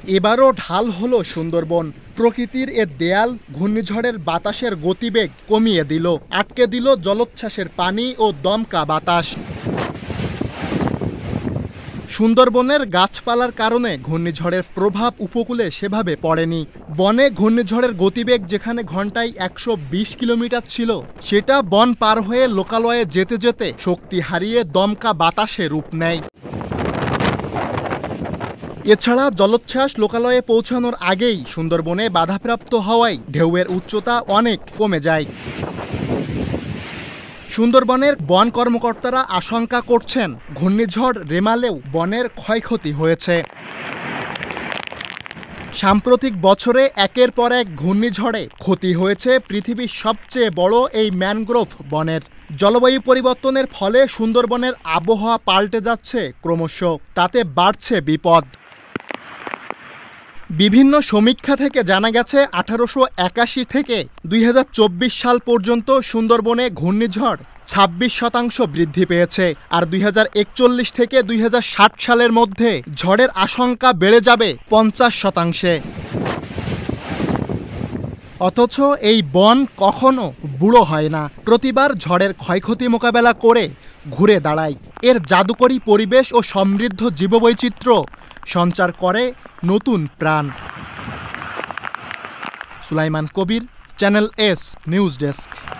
এবারও ঢাল হলো সুন্দরবন। প্রকৃতির এ দেয়াল ঘূর্ণিঝড়ের বাতাসের গতিবেগ কমিয়ে দিল, আটকে দিল জলোচ্ছ্বাসের পানি ও দমকা বাতাস। সুন্দরবনের গাছপালার কারণে ঘূর্ণিঝড়ের প্রভাব উপকূলে সেভাবে পড়েনি। বনে ঘূর্ণিঝড়ের গতিবেগ যেখানে ঘন্টায় ১২০ কিলোমিটার ছিল, সেটা বন পার হয়ে লোকালয়ে যেতে যেতে শক্তি হারিয়ে দমকা বাতাসে রূপ নেয়। এছাড়া জলোচ্ছ্বাস লোকালয়ে পৌঁছানোর আগেই সুন্দরবনে বাধাপ্রাপ্ত হওয়ায় ঢেউয়ের উচ্চতা অনেক কমে যায়। সুন্দরবনের বন কর্মকর্তারা আশঙ্কা করছেন, ঘূর্ণিঝড় রেমালেও বনের ক্ষয়ক্ষতি হয়েছে। সাম্প্রতিক বছরে একের পর এক ঘূর্ণিঝড়ে ক্ষতি হয়েছে পৃথিবীর সবচেয়ে বড় এই ম্যানগ্রোভ বনের। জলবায়ু পরিবর্তনের ফলে সুন্দরবনের আবহাওয়া পাল্টে যাচ্ছে ক্রমশ, তাতে বাড়ছে বিপদ। বিভিন্ন সমীক্ষা থেকে জানা গেছে ১৮৮১ থেকে ২০২৪ সাল পর্যন্ত সুন্দরবনে ঘূর্ণিঝড় ২৬% বৃদ্ধি পেয়েছে, আর ২০৪১ থেকে ২০৬০ সালের মধ্যে ঝড়ের আশঙ্কা বেড়ে যাবে ৫০%। অথচ এই বন কখনো বুড়ো হয় না, প্রতিবার ঝড়ের ক্ষয়ক্ষতি মোকাবেলা করে ঘুরে দাঁড়ায়। এর জাদুকরী পরিবেশ ও সমৃদ্ধ জীববৈচিত্র্য সঞ্চার করে নতুন প্রাণ। Sulaiman Kabir, channel S news desk.